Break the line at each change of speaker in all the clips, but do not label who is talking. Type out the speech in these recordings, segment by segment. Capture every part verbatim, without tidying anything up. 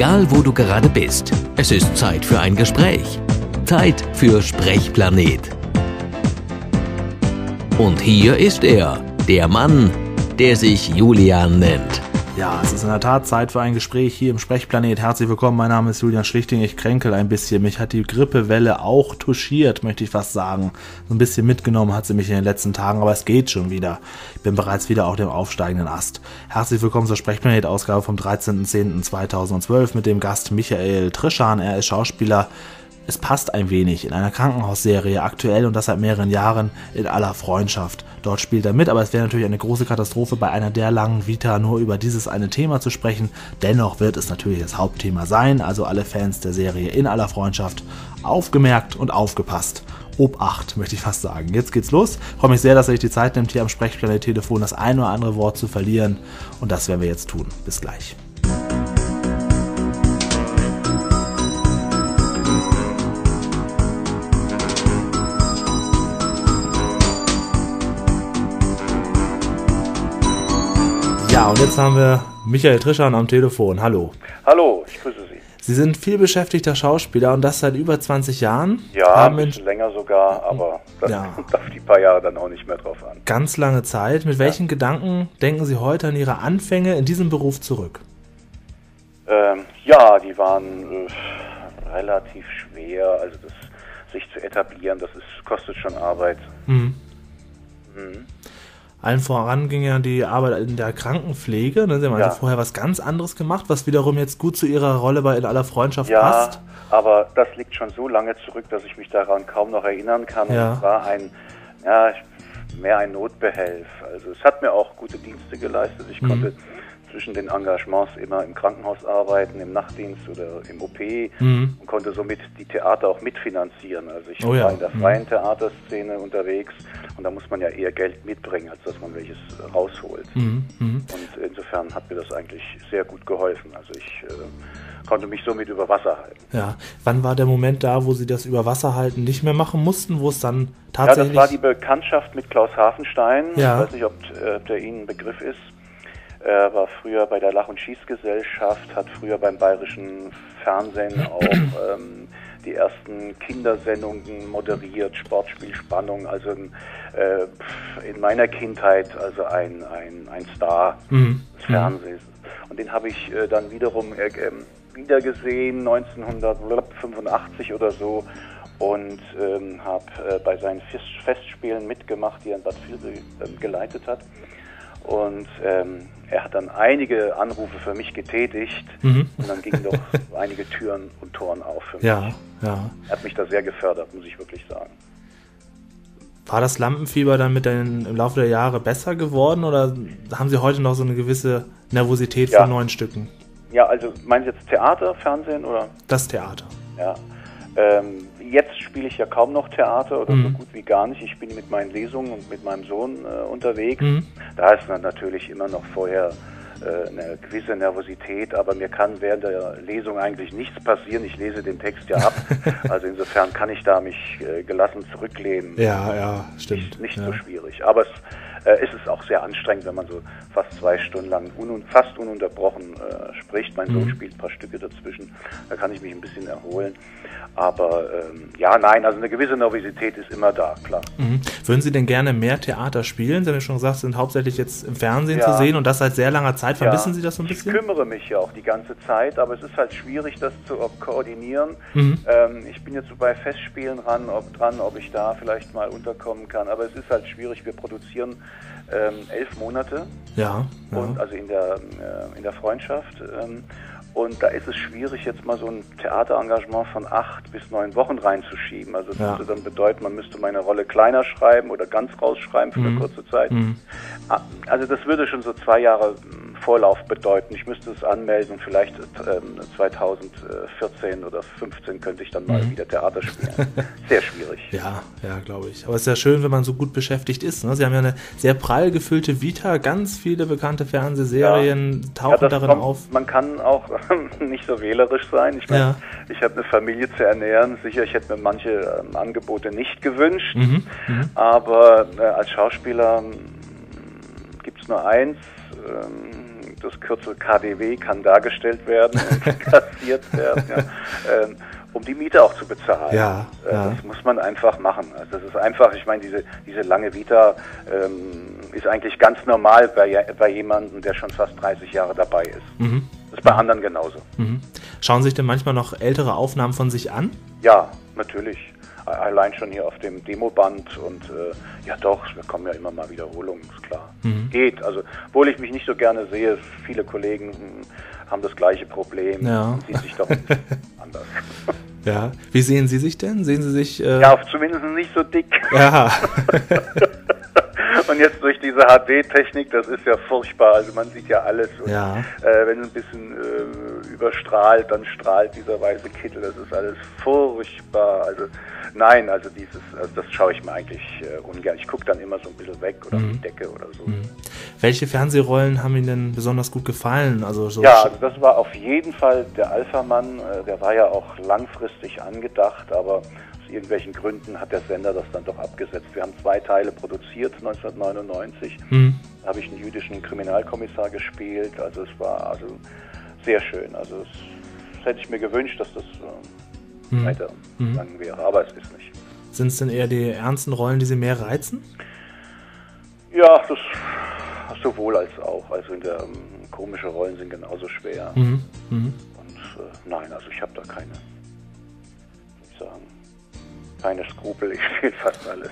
Egal, wo du gerade bist, es ist Zeit für ein Gespräch. Zeit für Sprechplanet. Und hier ist er, der Mann, der sich Julian nennt.
Ja, es ist in der Tat Zeit für ein Gespräch hier im Sprechplanet. Herzlich willkommen, mein Name ist Julian Schlichting. Ich kränkel ein bisschen. Mich hat die Grippewelle auch touchiert, möchte ich fast sagen. So ein bisschen mitgenommen hat sie mich in den letzten Tagen, aber es geht schon wieder. Ich bin bereits wieder auf dem aufsteigenden Ast. Herzlich willkommen zur Sprechplanet-Ausgabe vom dreizehnten zehnten zweitausendzwölf mit dem Gast Michael Trischan. Er ist Schauspieler. Es passt ein wenig in einer Krankenhausserie, aktuell und das seit mehreren Jahren in aller Freundschaft. Dort spielt er mit, aber es wäre natürlich eine große Katastrophe, bei einer der langen Vita nur über dieses eine Thema zu sprechen. Dennoch wird es natürlich das Hauptthema sein, also alle Fans der Serie in aller Freundschaft aufgemerkt und aufgepasst. Obacht, möchte ich fast sagen. Jetzt geht's los. Ich freue mich sehr, dass er sich die Zeit nimmt, hier am Sprechplanet-Telefon das ein oder andere Wort zu verlieren. Und das werden wir jetzt tun. Bis gleich. Ja, und jetzt haben wir Michael Trischan am Telefon. Hallo.
Hallo, ich grüße Sie.
Sie sind viel beschäftigter Schauspieler und das seit über zwanzig Jahren.
Ja, haben ein bisschen länger sogar, aber das
ja.
kommt auf die paar Jahre dann auch nicht mehr drauf an.
Ganz lange Zeit. Mit welchen ja. Gedanken denken Sie heute an Ihre Anfänge in diesem Beruf zurück?
Ähm, ja, die waren äh, relativ schwer. Also das sich zu etablieren, das ist, kostet schon Arbeit.
Mhm.
Mhm.
Allen voran ging ja die Arbeit in der Krankenpflege. Ne? Sie haben ja. also vorher was ganz anderes gemacht, was wiederum jetzt gut zu Ihrer Rolle bei In aller Freundschaft
ja,
passt.
Ja, aber das liegt schon so lange zurück, dass ich mich daran kaum noch erinnern kann.
Ja.
Es war ein, ja, mehr ein Notbehelf. Also es hat mir auch gute Dienste geleistet. Ich mhm. konnte zwischen den Engagements immer im Krankenhaus arbeiten, im Nachtdienst oder im O P mhm. und konnte somit die Theater auch mitfinanzieren. Also ich oh, war ja. in der freien mhm. Theaterszene unterwegs und da muss man ja eher Geld mitbringen, als dass man welches rausholt. Mhm. Mhm. Und insofern hat mir das eigentlich sehr gut geholfen. Also ich äh, konnte mich somit über Wasser halten.
Ja. Wann war der Moment da, wo Sie das über Wasser halten nicht mehr machen mussten, wo es dann tatsächlich...
Ja, das war die Bekanntschaft mit Klaus Hafenstein.
Ja.
Ich weiß nicht, ob, ob der Ihnen ein Begriff ist. Er war früher bei der Lach- und Schießgesellschaft, hat früher beim Bayerischen Fernsehen auch ähm, die ersten Kindersendungen moderiert, Sportspiel, Spannung, also äh, in meiner Kindheit also ein, ein, ein Star mhm. des Fernsehens. Und den habe ich äh, dann wiederum äh, wiedergesehen, neunzehnhundertfünfundachtzig oder so, und ähm, habe äh, bei seinen Festspielen mitgemacht, die er in Bad Vilbel äh, geleitet hat. Und ähm, er hat dann einige Anrufe für mich getätigt mhm. und dann gingen doch einige Türen und Toren auf für mich.
Ja, ja.
Er hat mich da sehr gefördert, muss ich wirklich sagen.
War das Lampenfieber dann mit den, im Laufe der Jahre besser geworden oder haben Sie heute noch so eine gewisse Nervosität ja. vor neuen Stücken?
Ja, also meinen Sie jetzt Theater, Fernsehen oder?
Das Theater.
Ja. Ähm, jetzt spiele ich ja kaum noch Theater oder mhm. so gut wie gar nicht. Ich bin mit meinen Lesungen und mit meinem Sohn äh, unterwegs. Mhm. Da ist dann natürlich immer noch vorher äh, eine gewisse Nervosität, aber mir kann während der Lesung eigentlich nichts passieren. Ich lese den Text ja ab. Also insofern kann ich da mich äh, gelassen zurücklehnen.
Ja, ja, stimmt.
Nicht, nicht
ja.
so schwierig. Aber es äh, ist es auch sehr anstrengend, wenn man so fast zwei Stunden lang un fast ununterbrochen äh, spricht. Mein Sohn mhm. spielt ein paar Stücke dazwischen. Da kann ich mich ein bisschen erholen. Aber ähm, ja, nein, also eine gewisse Nervosität ist immer da, klar.
Mhm. Würden Sie denn gerne mehr Theater spielen? Sie haben ja schon gesagt, Sie sind hauptsächlich jetzt im Fernsehen
ja.
zu sehen und das seit sehr langer Zeit. Vermissen
ja.
Sie das so ein bisschen?
Ich kümmere mich ja auch die ganze Zeit, aber es ist halt schwierig, das zu koordinieren. Mhm. Ähm, ich bin jetzt so bei Festspielen ran, ob, dran, ob ich da vielleicht mal unterkommen kann. Aber es ist halt schwierig. Wir produzieren ähm, elf Monate.
Ja. ja.
Und also in der, äh, in der Freundschaft. Ähm, Und da ist es schwierig, jetzt mal so ein Theaterengagement von acht bis neun Wochen reinzuschieben. Also das ja. würde dann bedeuten, man müsste meine Rolle kleiner schreiben oder ganz rausschreiben für mhm. eine kurze Zeit. Mhm. Also das würde schon so zwei Jahre Vorlauf bedeuten. Ich müsste es anmelden und vielleicht ähm, zweitausendvierzehn oder fünfzehn könnte ich dann mal mhm. wieder Theater spielen. Sehr schwierig.
Ja, ja, glaube ich. Aber es ist ja schön, wenn man so gut beschäftigt ist. Ne? Sie haben ja eine sehr prall gefüllte Vita, ganz viele bekannte Fernsehserien ja. tauchen ja, darin kommt, auf.
Man kann auch nicht so wählerisch sein. Ich meine, ja. ich habe eine Familie zu ernähren. Sicher, ich hätte mir manche ähm, Angebote nicht gewünscht. Mhm. Mhm. Aber äh, als Schauspieler gibt es nur eins. Ähm, das Kürzel K D W kann dargestellt werden und kassiert werden, ja, ähm, um die Miete auch zu bezahlen.
Ja,
äh,
ja.
Das muss man einfach machen. Also das ist einfach, ich meine, diese, diese lange Vita ähm, ist eigentlich ganz normal bei, bei jemandem, der schon fast dreißig Jahre dabei ist.
Mhm.
Das ist bei anderen genauso.
Mhm. Schauen sich denn manchmal noch ältere Aufnahmen von sich an?
Ja, natürlich. Allein schon hier auf dem Demoband und äh, ja doch, wir kommen ja immer mal Wiederholungen, ist klar.
Mhm.
Geht, also obwohl ich mich nicht so gerne sehe, viele Kollegen mh, haben das gleiche Problem,
ja.
sieht sich doch ein bisschen anders.
Ja, wie sehen Sie sich denn? Sehen Sie sich... Äh...
Ja, zumindest nicht so dick.
Ja.
Und jetzt durch diese H D-Technik, das ist ja furchtbar, also man sieht ja alles. Und,
ja.
äh, wenn es ein bisschen äh, überstrahlt, dann strahlt dieser weiße Kittel, das ist alles furchtbar. Also nein, also dieses, also das schaue ich mir eigentlich äh, ungern. Ich gucke dann immer so ein bisschen weg oder
mhm.
auf die Decke oder so.
Mhm. Welche Fernsehrollen haben Ihnen denn besonders gut gefallen? Also so
ja, also das war auf jeden Fall der Alpha-Mann, äh, der war ja auch langfristig angedacht, aber aus irgendwelchen Gründen hat der Sender das dann doch abgesetzt. Wir haben zwei Teile produziert, neunzehnhundertneunundneunzig. Mhm. Da habe ich einen jüdischen Kriminalkommissar gespielt, also es war also sehr schön. Also das, das hätte ich mir gewünscht, dass das äh, mhm. weiter
mhm.
lang wäre, aber es ist nicht.
Sind es denn eher die ernsten Rollen, die Sie mehr reizen?
Ja, das sowohl als auch. Also in der ähm, komische Rollen sind genauso schwer.
Mhm. Mhm.
Und äh, nein, also ich habe da keine, soll ich sagen, keine Skrupel, ich spiele fast alles.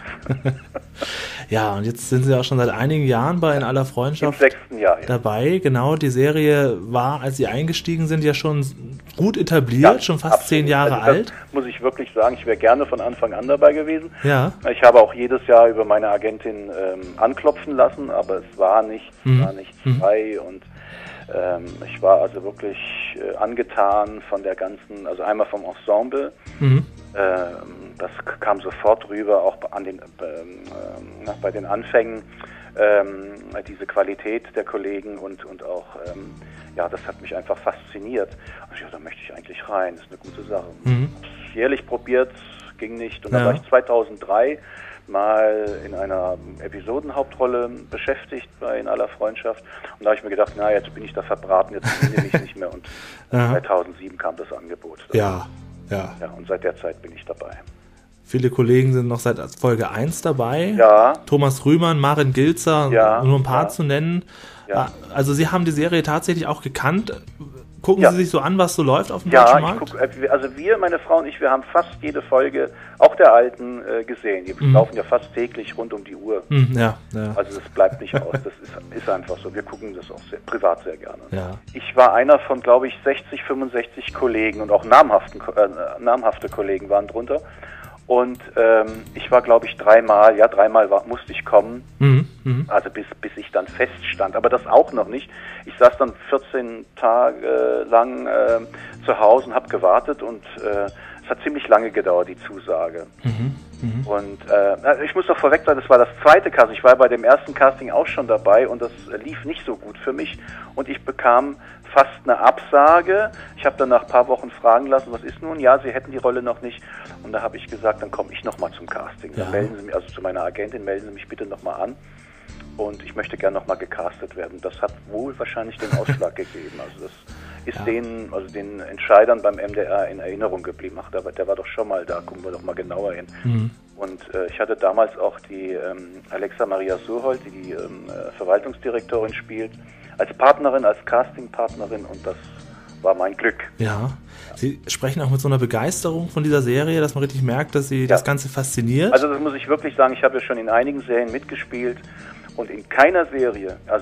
Ja, und jetzt sind Sie auch schon seit einigen Jahren bei In aller Freundschaft
Im sechsten Jahr, ja.
dabei. Genau, die Serie war, als Sie eingestiegen sind, ja schon gut etabliert, ja, schon fast absolut. zehn Jahre
also
alt.
Muss ich wirklich sagen, ich wäre gerne von Anfang an dabei gewesen.
Ja.
Ich habe auch jedes Jahr über meine Agentin ähm, anklopfen lassen, aber es war nichts, mhm. war nichts
mhm.
frei und ähm, ich war also wirklich äh, angetan von der ganzen, also einmal vom Ensemble, mhm. ähm, das kam sofort rüber, auch an den, ähm, äh, bei den Anfängen, ähm, diese Qualität der Kollegen und, und auch, ähm, ja, das hat mich einfach fasziniert. Also, ja, da möchte ich eigentlich rein, das ist eine gute Sache. Mhm. Hab's jährlich probiert, ging nicht. Und dann ja. war ich zweitausenddrei mal in einer Episodenhauptrolle beschäftigt bei In aller Freundschaft. Und da habe ich mir gedacht, na, jetzt bin ich da verbraten, jetzt nehme ich nicht mehr. Und zweitausendsieben kam das Angebot.
Ja, ja.
Ja, und seit der Zeit bin ich dabei.
Viele Kollegen sind noch seit Folge eins dabei.
Ja.
Thomas Rühmann, Marin Gilzer,
ja,
nur ein paar
ja.
zu nennen.
Ja.
Also Sie haben die Serie tatsächlich auch gekannt. Gucken
ja.
Sie sich so an, was so läuft auf dem
ja,
deutschen Markt?
Ja, guck, also wir, meine Frau und ich, wir haben fast jede Folge, auch der alten, äh, gesehen. Die mhm. laufen ja fast täglich rund um die Uhr.
Mhm, ja, ja.
Also das bleibt nicht aus, das ist, ist einfach so. Wir gucken das auch sehr, privat sehr gerne.
Ja.
Ich war einer von, glaube ich, sechzig, fünfundsechzig Kollegen und auch namhaften, äh, namhafte Kollegen waren drunter. Und ähm, ich war, glaube ich, dreimal, ja, dreimal war, musste ich kommen,
mhm, mh.
also bis, bis ich dann feststand. Aber das auch noch nicht. Ich saß dann vierzehn Tage lang äh, zu Hause und habe gewartet und äh, es hat ziemlich lange gedauert, die Zusage.
Mhm, mh.
Und äh, ich muss doch vorweg sagen, das war das zweite Casting. Ich war bei dem ersten Casting auch schon dabei und das äh, lief nicht so gut für mich. Und ich bekam fast eine Absage. Ich habe dann nach ein paar Wochen fragen lassen, was ist nun? Ja, Sie hätten die Rolle noch nicht. Und da habe ich gesagt, dann komme ich nochmal zum Casting.
Ja.
Dann melden Sie mich, also zu meiner Agentin, melden Sie mich bitte nochmal an. Und ich möchte gerne nochmal gecastet werden. Das hat wohl wahrscheinlich den Ausschlag gegeben. Also das ist ja. den, also den Entscheidern beim M D R in Erinnerung geblieben. Ach, der, der war doch schon mal da, gucken wir doch mal genauer hin. Mhm. Und äh, ich hatte damals auch die ähm, Alexa Maria Surhold, die die ähm, Verwaltungsdirektorin spielt, als Partnerin, als Castingpartnerin und das war mein Glück.
Ja, Sie sprechen auch mit so einer Begeisterung von dieser Serie, dass man richtig merkt, dass Sie ja. das Ganze fasziniert.
Also das muss ich wirklich sagen, ich habe ja schon in einigen Serien mitgespielt und in keiner Serie, also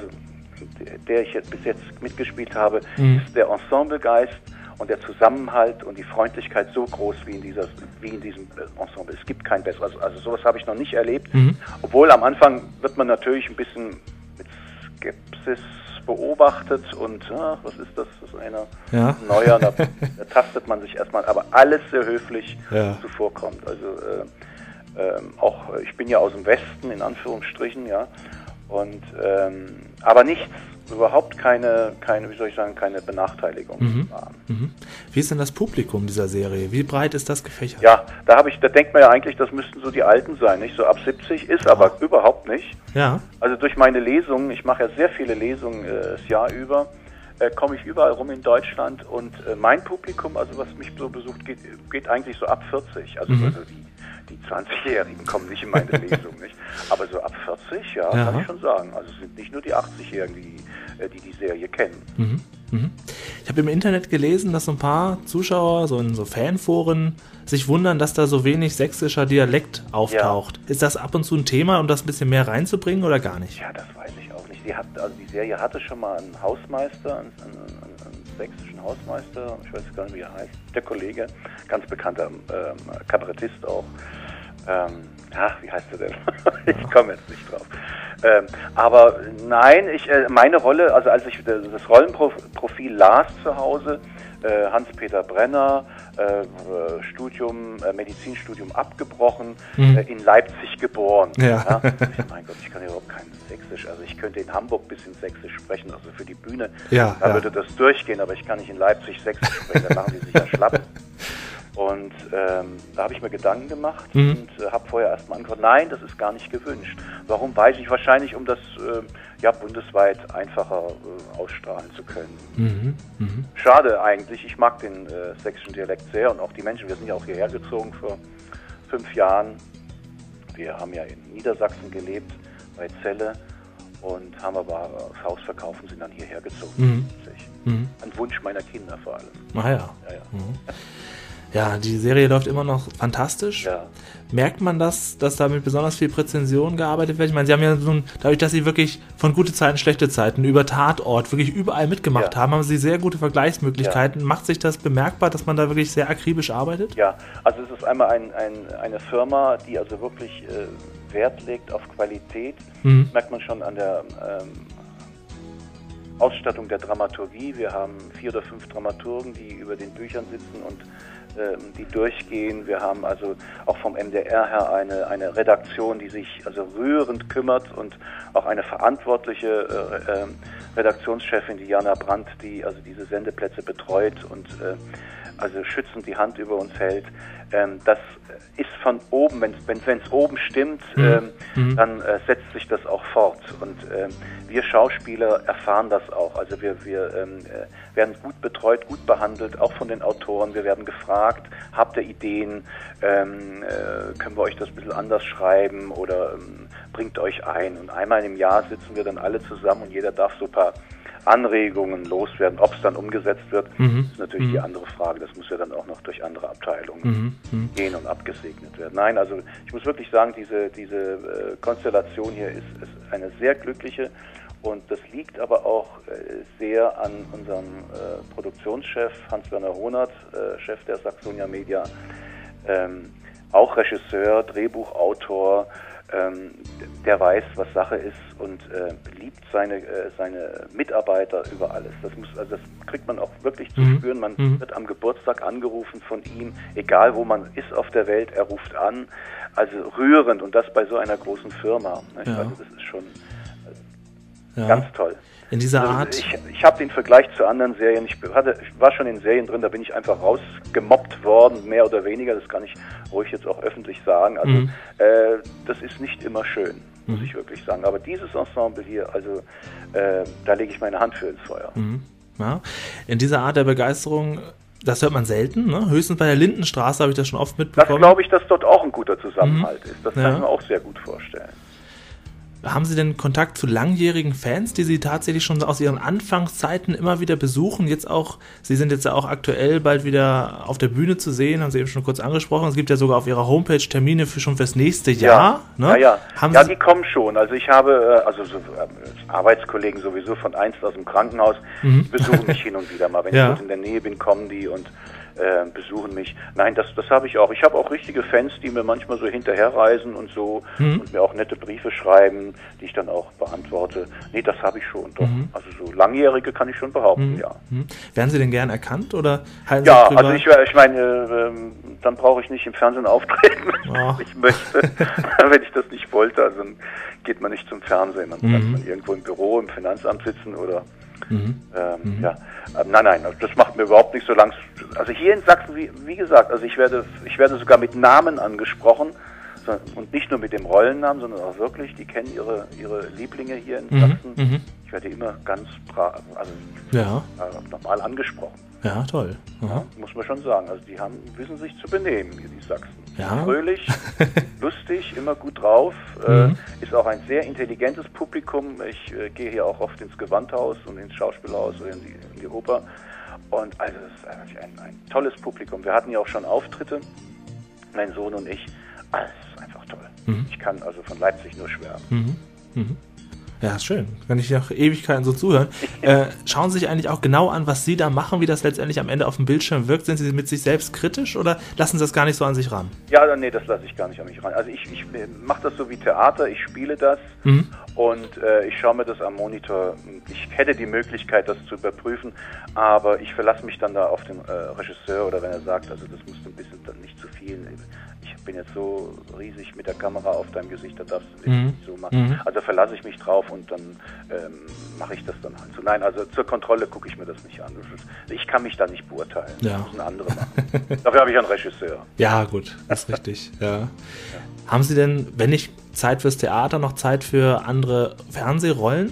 der ich jetzt bis jetzt mitgespielt habe, mhm. ist der Ensemblegeist und der Zusammenhalt und die Freundlichkeit so groß wie in dieser, wie in diesem Ensemble. Es gibt kein besseres. Also, also sowas habe ich noch nicht erlebt. Mhm. Obwohl am Anfang wird man natürlich ein bisschen mit Skepsis beobachtet und ach, was ist das? Das ist einer
ja.
neuer, da, da tastet man sich erstmal, aber alles sehr höflich
ja.
zuvorkommt. Also äh, äh, auch, ich bin ja aus dem Westen, in Anführungsstrichen, ja, und ähm, aber nichts, überhaupt keine, keine, wie soll ich sagen, keine Benachteiligung.
Mhm. Mhm. Wie ist denn das Publikum dieser Serie? Wie breit ist das gefächert?
Ja, da habe ich, da denkt man ja eigentlich, das müssten so die Alten sein, nicht? So ab siebzig, ist ja. aber überhaupt nicht.
Ja.
Also durch meine Lesungen, ich mache ja sehr viele Lesungen äh, das Jahr über, äh, komme ich überall rum in Deutschland und äh, mein Publikum, also was mich so besucht, geht, geht eigentlich so ab vierzig. Also,
Mhm.
also die, die zwanzigjährigen kommen nicht in meine Lesung, nicht? Aber so ab vierzig, ja,
Ja.
kann ich schon sagen. Also es sind nicht nur die achtzigjährigen, die äh, die, die Serie kennen.
Mhm. Mhm. Ich habe im Internet gelesen, dass so ein paar Zuschauer, so in so Fanforen, sich wundern, dass da so wenig sächsischer Dialekt auftaucht. Ist das ab und zu ein Thema, um das ein bisschen mehr reinzubringen oder gar nicht?
Ja, das weiß ich auch nicht. Die, hat, also die Serie hatte schon mal einen Hausmeister, einen, einen, einen sächsischen Hausmeister, ich weiß gar nicht, wie er heißt, der Kollege, ganz bekannter ähm, Kabarettist auch. Ähm, ach, wie heißt er denn? Ich komme jetzt nicht drauf. Ähm, aber nein, ich, äh, meine Rolle, also als ich das Rollenprofil las zu Hause, äh, Hans-Peter Brenner, äh, Studium, äh, Medizinstudium abgebrochen,
Mhm.
äh, in Leipzig geboren.
Ja.
Ich, mein Gott, ich kann ja überhaupt kein Sächsisch. Also ich könnte in Hamburg ein bisschen Sächsisch sprechen, also für die Bühne,
Ja,
da
ja.
würde das durchgehen, aber ich kann nicht in Leipzig Sächsisch sprechen, da machen die sich ja schlapp. Und ähm, da habe ich mir Gedanken gemacht
Mhm.
und äh, habe vorher erstmal angehört, nein, das ist gar nicht gewünscht. Warum, weiß ich, wahrscheinlich, um das äh, ja bundesweit einfacher äh, ausstrahlen zu können.
Mhm. Mhm.
Schade eigentlich, ich mag den äh, sächsischen Dialekt sehr und auch die Menschen, wir sind ja auch hierher gezogen vor fünf Jahren. Wir haben ja in Niedersachsen gelebt, bei Celle, und haben aber das Haus verkauft und sind dann hierher gezogen.
Mhm. Mhm.
Ein Wunsch meiner Kinder vor allem.
Ah ja.
Ja, ja.
Mhm. Ja, die Serie läuft immer noch fantastisch.
Ja.
Merkt man das, dass da mit besonders viel Präzision gearbeitet wird? Ich meine, Sie haben ja so ein, dadurch, dass Sie wirklich von gute Zeiten, schlechte Zeiten über Tatort wirklich überall mitgemacht
Ja.
haben, haben Sie sehr gute Vergleichsmöglichkeiten. Macht sich das bemerkbar, dass man da wirklich sehr akribisch arbeitet?
Ja, also es ist einmal ein, ein, eine Firma, die also wirklich äh, Wert legt auf Qualität.
Mhm.
Das merkt man schon an der ähm, Ausstattung der Dramaturgie. Wir haben vier oder fünf Dramaturgen, die über den Büchern sitzen und ähm, die durchgehen. Wir haben also auch vom M D R her eine, eine Redaktion, die sich also rührend kümmert, und auch eine verantwortliche äh, äh, Redaktionschefin, die Jana Brandt, die also diese Sendeplätze betreut und äh, also schützend die Hand über uns hält. Ähm, das ist von oben, wenn es oben stimmt, ähm,
Mhm.
dann äh, setzt sich das auch fort. Und ähm, wir Schauspieler erfahren das auch. Also wir, wir ähm, äh, werden gut betreut, gut behandelt, auch von den Autoren. Wir werden gefragt, habt ihr Ideen, ähm, äh, können wir euch das ein bisschen anders schreiben oder ähm, bringt euch ein. Und einmal im Jahr sitzen wir dann alle zusammen und jeder darf so ein paar Anregungen loswerden. Ob es dann umgesetzt wird,
Mhm.
ist natürlich
Mhm.
die andere Frage. Das muss ja dann auch noch durch andere Abteilungen
Mhm. Mhm.
gehen und abgesegnet werden. Nein, also ich muss wirklich sagen, diese, diese äh, Konstellation hier ist, ist eine sehr glückliche, und das liegt aber auch äh, sehr an unserem äh, Produktionschef Hans-Werner Honert, äh, Chef der Saxonia Media, ähm, auch Regisseur, Drehbuchautor, ähm, der weiß, was Sache ist und äh, liebt seine, äh, seine Mitarbeiter über alles. Das muss, also das kriegt man auch wirklich zu
Mhm.
spüren. Man
Mhm.
wird am Geburtstag angerufen von ihm, egal wo man ist auf der Welt, er ruft an. Also rührend, und das bei so einer großen Firma. Nicht?
Ja.
Also das ist schon
Ja.
ganz toll.
In dieser
Also
Art.
Ich, ich habe den Vergleich zu anderen Serien. Ich, hatte, ich war schon in Serien drin, da bin ich einfach rausgemobbt worden, mehr oder weniger. Das kann ich ruhig jetzt auch öffentlich sagen. Also
Mhm.
äh, das ist nicht immer schön, muss
Mhm.
ich wirklich sagen. Aber dieses Ensemble hier, also äh, da lege ich meine Hand für ins Feuer.
Mhm. Ja. In dieser Art der Begeisterung, das hört man selten, ne? Höchstens bei der Lindenstraße habe ich das schon oft
Das
mitbekommen.
glaube ich, dass dort auch ein guter Zusammenhalt ist. Das
Ja.
kann ich mir auch sehr gut vorstellen.
Haben Sie denn Kontakt zu langjährigen Fans, die Sie tatsächlich schon aus Ihren Anfangszeiten immer wieder besuchen? Jetzt auch, Sie sind jetzt ja auch aktuell bald wieder auf der Bühne zu sehen, haben Sie eben schon kurz angesprochen. Es gibt ja sogar auf Ihrer Homepage Termine für schon fürs nächste Jahr.
Ja,
Ne?
ja, ja.
Haben
ja
Sie,
die kommen schon. Also ich habe, äh, also so, äh, Arbeitskollegen sowieso von einst aus dem Krankenhaus,
Mhm.
die besuchen mich hin und wieder mal. Wenn
Ja.
ich dort in der Nähe bin, kommen die und äh, besuchen mich. Nein, das, das habe ich auch. Ich habe auch richtige Fans, die mir manchmal so hinterherreisen und so
Mhm.
und mir auch nette Briefe schreiben, die ich dann auch beantworte. Nee, das habe ich schon, doch.
Mhm.
Also so Langjährige kann ich schon behaupten,
Mhm.
ja.
Mhm. Werden Sie denn gern erkannt oder halten Sie
Ja,
privat-
also ich, ich meine, ähm, dann brauche ich nicht im Fernsehen auftreten, wenn
Ja.
ich möchte. Wenn ich das nicht wollte, also dann geht man nicht zum Fernsehen. Dann
Mhm.
kann man irgendwo im Büro, im Finanzamt sitzen oder
Mhm.
ähm, ja. Ähm, nein, nein, das macht mir überhaupt nicht so lang. Also hier in Sachsen, wie, wie gesagt, also ich werde, ich werde sogar mit Namen angesprochen, und nicht nur mit dem Rollennamen, sondern auch wirklich, die kennen ihre, ihre Lieblinge hier in
Mhm.
Sachsen.
Mhm.
Ich werde immer ganz brav, also
Ja.
äh, normal angesprochen.
Ja, toll.
Ja,
Aha.
muss man schon sagen. Also die haben, wissen sich zu benehmen, hier die Sachsen.
Ja.
Fröhlich, lustig, immer gut drauf.
Mhm.
Äh, ist auch ein sehr intelligentes Publikum. Ich äh, gehe hier auch oft ins Gewandhaus und ins Schauspielhaus oder in die, in die Oper. Und also es ist eigentlich ein, ein tolles Publikum. Wir hatten ja auch schon Auftritte, mein Sohn und ich. Alles einfach toll.
Mhm.
Ich kann also von Leipzig nur schwärmen.
Mhm. Mhm. Ja, ist schön. Kann ich noch Ewigkeiten so zuhören. äh, schauen Sie sich eigentlich auch genau an, was Sie da machen, wie das letztendlich am Ende auf dem Bildschirm wirkt? Sind Sie mit sich selbst kritisch oder lassen Sie das gar nicht so an sich ran?
Ja, nee, das lasse ich gar nicht an mich ran. Also ich, ich mache das so wie Theater, ich spiele das
Mhm.
und äh, ich schaue mir das am Monitor. Ich hätte die Möglichkeit, das zu überprüfen, aber ich verlasse mich dann da auf den äh, Regisseur oder wenn er sagt, also das musst du ein bisschen dann nicht zu viel. Ich bin jetzt so riesig mit der Kamera auf deinem Gesicht, da darfst du
Mhm.
nicht so machen.
Mhm.
Also verlasse ich mich drauf und dann ähm, mache ich das dann halt so. Nein, also zur Kontrolle gucke ich mir das nicht an. Ich kann mich da nicht beurteilen.
Ja.
Das müssen andere machen. Dafür habe ich einen Regisseur.
Ja, gut, das ist richtig. Ja. Ja. Haben Sie denn, wenn nicht Zeit fürs Theater, noch Zeit für andere Fernsehrollen?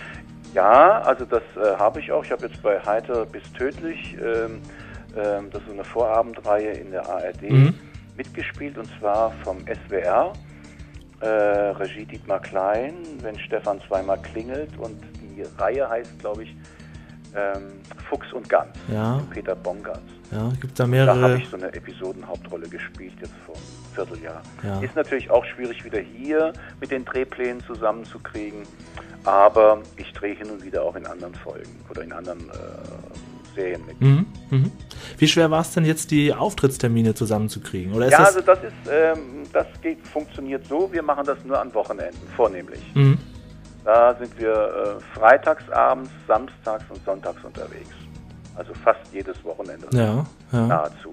Ja, also das äh, habe ich auch. Ich habe jetzt bei Heiter bis tödlich, ähm, ähm, das ist so eine Vorabendreihe in der A R D,
Mhm.
mitgespielt und zwar vom S W R. Äh, Regie Dietmar Klein, wenn Stefan zweimal klingelt und die Reihe heißt, glaube ich, ähm, Fuchs und Gans,
Ja.
mit Peter Bongartz.
Ja, gibt da
Da
mehrere.
habe ich so eine Episodenhauptrolle gespielt, jetzt vor einem Vierteljahr.
Ja.
Ist natürlich auch schwierig, wieder hier mit den Drehplänen zusammenzukriegen, aber ich drehe hin und wieder auch in anderen Folgen oder in anderen äh, Serien mit.
Mhm. Mhm. Wie schwer war es denn jetzt, die Auftrittstermine zusammenzukriegen? Oder ist
Ja,
das
also das ist, ähm, das geht, funktioniert so, wir machen das nur an Wochenenden, vornehmlich.
Mhm.
Da sind wir äh, freitags abends, samstags und sonntags unterwegs. Also fast jedes Wochenende.
Ja, ja.
Nahezu.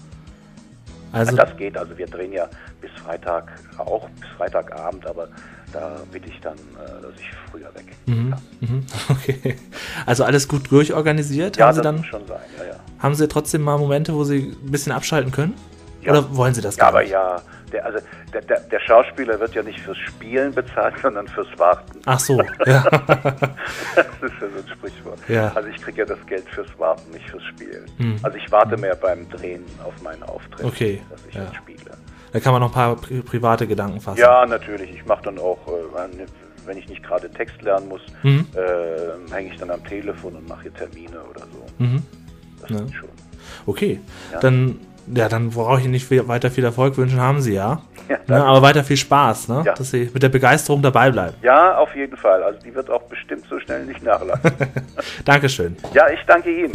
Also,
Das geht, also wir drehen ja bis Freitag, auch bis Freitagabend, aber da bitte ich dann, äh, dass ich früher weg
mhm.
kann.
Mhm. Okay. Also alles gut durchorganisiert?
Ja,
haben Sie
das
dann,
muss schon sein, ja, ja.
haben Sie trotzdem mal Momente, wo Sie ein bisschen abschalten können?
Ja.
Oder wollen Sie das
Ja,
gar
aber
nicht?
ja, der, also der, der, der Schauspieler wird ja nicht fürs Spielen bezahlt, sondern fürs Warten.
Ach so, ja.
Das ist ja so ein Sprichwort.
Ja.
Also ich kriege ja das Geld fürs Warten, nicht fürs Spielen.
Hm.
Also ich warte mehr beim Drehen auf meinen Auftritt,
Okay,
dass ich
ja.
dann spiele.
Da kann man noch ein paar pri private Gedanken fassen.
Ja, natürlich. Ich mache dann auch, äh, wenn ich nicht gerade Text lernen muss,
Mhm.
äh, hänge ich dann am Telefon und mache hier Termine oder so.
Mhm.
Das
Ja.
ist schon.
Okay,
Ja.
dann, ja, dann brauche ich Ihnen nicht viel, weiter viel Erfolg wünschen, haben Sie ja.
Ja,
Ne,
danke.
aber weiter viel Spaß, ne?
Ja.
Dass Sie mit der Begeisterung dabei bleiben.
Ja, auf jeden Fall. Also die wird auch bestimmt so schnell nicht nachlassen.
Dankeschön.
Ja, ich danke Ihnen.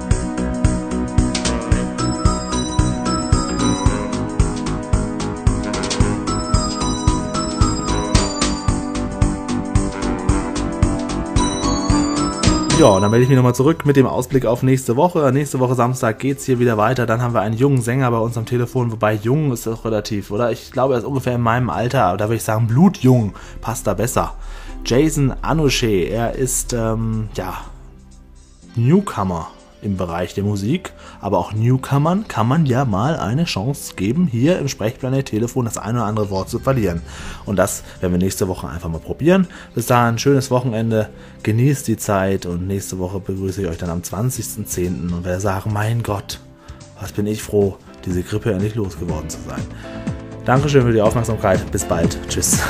Ja, und dann melde ich mich nochmal zurück mit dem Ausblick auf nächste Woche. Nächste Woche Samstag geht's hier wieder weiter. Dann haben wir einen jungen Sänger bei uns am Telefon, wobei jung ist auch relativ, oder? Ich glaube, er ist ungefähr in meinem Alter, aber da würde ich sagen, blutjung passt da besser. Jason Anouche, er ist, ähm, ja, Newcomer im Bereich der Musik, aber auch Newcomern kann man ja mal eine Chance geben, hier im Sprechplanet Telefon das eine oder andere Wort zu verlieren. Und das werden wir nächste Woche einfach mal probieren. Bis dahin, schönes Wochenende, genießt die Zeit und nächste Woche begrüße ich euch dann am zwanzigsten zehnten und werde sagen, mein Gott, was bin ich froh, diese Grippe endlich losgeworden zu sein. Dankeschön für die Aufmerksamkeit, bis bald, tschüss.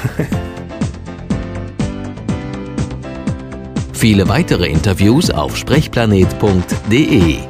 Viele weitere Interviews auf sprechplanet punkt de.